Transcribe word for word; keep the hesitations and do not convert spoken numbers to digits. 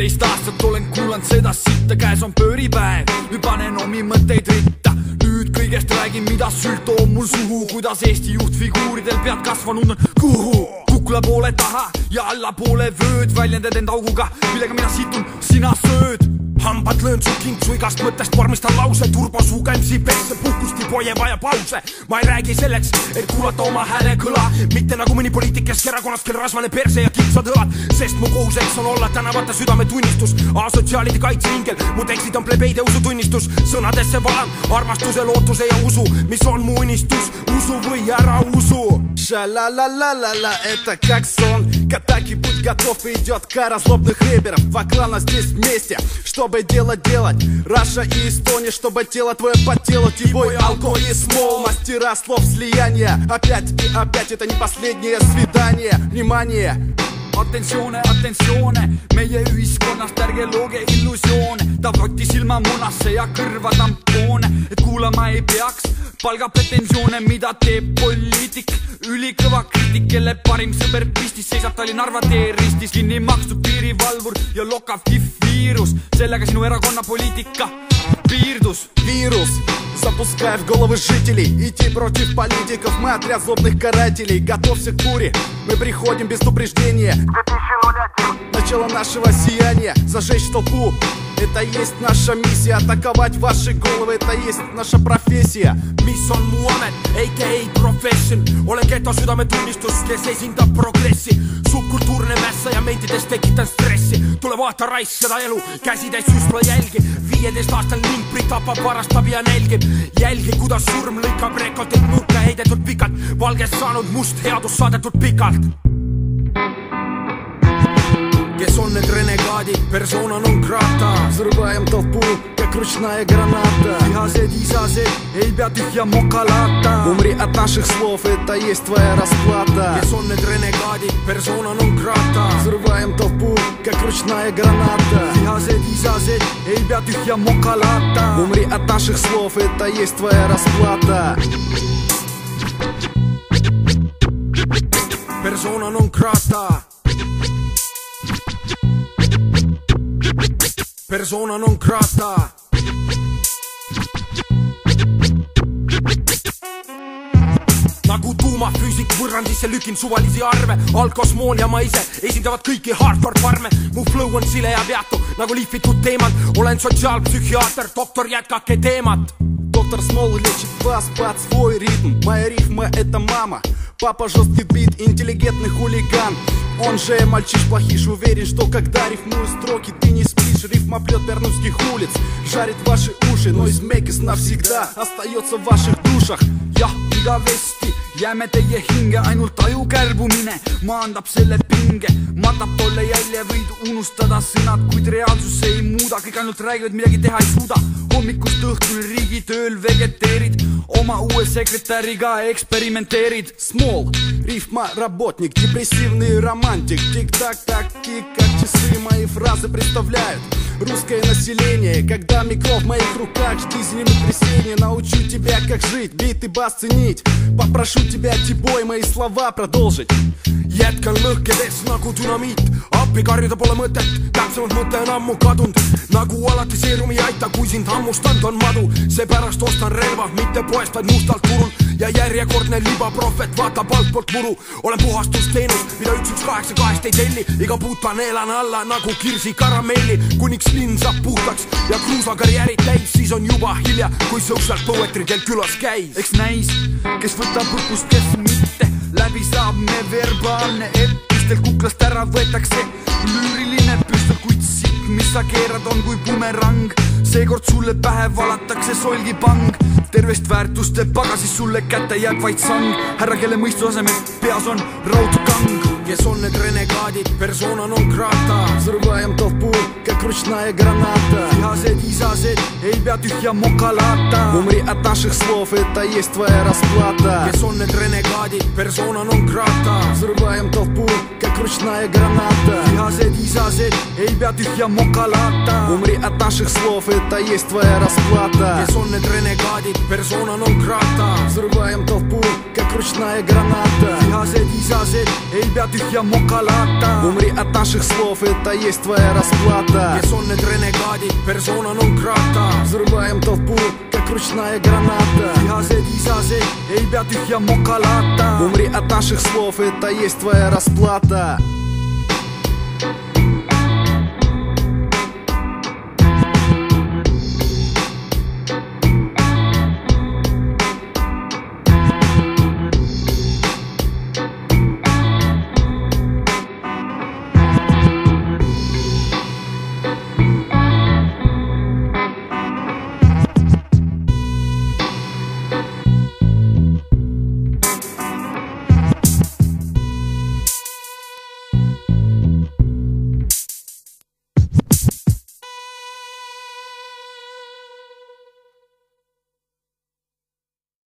kolmteist aastat olen kuulanud seda sitta, käes on pööripäev, nüüd panen omi mõtteid ritta. Nüüd kõigest räägin, mida sült toob mul suhu, kuidas Eesti juhtfiguuridel pead kasvanud on kuhu. Kukla poole taha ja allapoole vööd, väljendad end auguga, millega mina situn, sina sööd. Hambad löön su kinksu igast mõttest, vormistan lause, turbosuu kämsi perse, puhkusti poje vaja pause. Ma ei räägi selleks, et kuulata oma hääle kõla, mitte nagu mõni poliitik Keskerakonnast, kel rasvane perse ja kitsad õlad, sest mu kohuseks on olla tänavate südametunnistus, asotsiaalide kaitseingel, mu tekstid on plebeide usutunnistus, sõnadesse valan armastuse, lootuse ja usu, mis on mu unistus, usu või ära usu. Ша-ла-ла-ла-ла-ла, это как сон, к атаке будь готов, идет кара злобных рэперов, вокруг здесь вместе, чтобы делать, делать, Раша и Эстония, чтобы тело твое по телу, твой алко и смол, мастера слов слияния, опять и опять, это не последнее свидание, внимание. Attenzione, attenzione, meie ühiskonnast ärge looge illusioone, ta võttis ilma munasse ja kõrva tampoone, et kuulama ei peaks palgapretensioone, mida teeb poliitik, ülikõva kriitik, kelle parim sõber pistis, seisab Tali Narva tee ristis, kinni makstud piirivalvur ja lokav kihv-viirus, sellega sinu erakonna poliitika piirdus. Вирус, запускай в головы жителей, идти против политиков, мы отряд злобных карателей, готовься к буре, мы приходим без упреждения. Начало нашего сияния, зажечь толпу, это есть наша миссия, атаковать ваши головы, это есть наша профессия. Mis on mu amet, A K A profession, olen geto südametunnistus, kes esindab progressi, subkultuurne mässa ja mentidest tekitan stressi, tule vaata raisk seda elu, käsitäis süstla jälgi, viieteist aastal limpri tapab, varastab ja nälgib, jälgi kuidas surm lõikab rekolt, et nurka heidetud pikalt, valgest saanud must headus saadetud pikalt. Kes on need renegaadid, persona non grata, взрываем толпу, как ручная граната. Vihased isased, ei pea tühja mokalata, умри от наших слов, это есть твоя расплата. Kes on need renegaadid, persona non grata, взрываем толпу, как ручная граната. Vihased isased, ei pea tühja mokalata, умри от наших слов, это есть твоя расплата. Persona non grata, persona non grata. Nagu tuumafüüsik võrrandisse lükin suvalisi arve, alkosmoon ja ma ise esindavad kõiki hardcore farme, mu flow on sile ja peatu nagu liifitud teemad, olen sotsiaalpsühhiaater, doktor jätkake teemat. Доктор Смол лечит вас под свой ритм, моя рифма это мама, папа жесткий бит, интеллигентный хулиган. Он же мальчиш-плохиш, уверен, что когда рифмую строки, ты не спишь. Рифма плет пернувских улиц, жарит ваши уши, но измейкис навсегда остается в ваших душах. Jah, igavesti jääme teie hinge, ainult aju kärbumine maandab selle pinge, matab tolle jälje, võid unustada sõnad, kuid reaalsus ei muuda, kõik ainult räägivad, midagi teha ei suuda. Hommikust õhtuni riigitööl vegeteerid, oma uue sekretäriga eksperimenteerid. Смол, рифма работник, депрессивный романтик, тик-так-так, тик, как часы мои фразы представляют русское население. Когда микро в моих руках, жди землетрясения, научу тебя, как жить, бит и бас ценить. Попрошу тебя, Тибой, мои слова продолжить. Jätkan lõhkedes nagu dünamiit, appi karjuda pole mõtet, täpsemalt mõte on ammu kadunud. Nagu alati seerum ei aita, kui sind hammustanud on madu, seepärast ostan relva, mitte poest, vaid mustalt turul. Ja järjekordne libaprohvet vaatab altpoolt muru, olen puhastusteenus, mida üks üks kaheksa kahest ei telli, iga puuta neelan alla nagu kirsi karamelli, kuniks linn saab puhtaks ja kruusa karjäärid täis, siis on juba hilja, kui social poetridel külas käis. Eks näis, kes võtab õppust, kes mitte, läbi saab me verbaalne epistel, kuklast ära võetakse lüüriline püstel, kuid siit, mis sa keerad, on kui bumerang, seekord sulle pähe valatakse solgipang, tervest väärtuste pagasis sulle kätte jääb vaid sang, härra, kelle mõistu asemel peas on raudkang. Kes on need renegaadid, persona non grata, взрываем толпу, как ручная граната. Vihased isased, ei pea tühja mokalata. Умри от наших слов, это есть твоя расплата. Kes on need renegaadid, persona non grata. Взрываем толпу, как ручная граната. Vihased isased ei pea tühja mokalata. Умри от наших слов, это есть твоя расплата. Kes on need renegaadid, persona non grata. Взрываем толпу, как ручная граната. Vihased isased ei pea tühja mokalata. Умри от наших слов, это есть твоя расплата. Kes on need renegaadid, persona non grata. Взрываем толпу, как ручная граната. Vihased isased ei pea tühja mokalata. Умри от наших слов, это есть твоя расплата.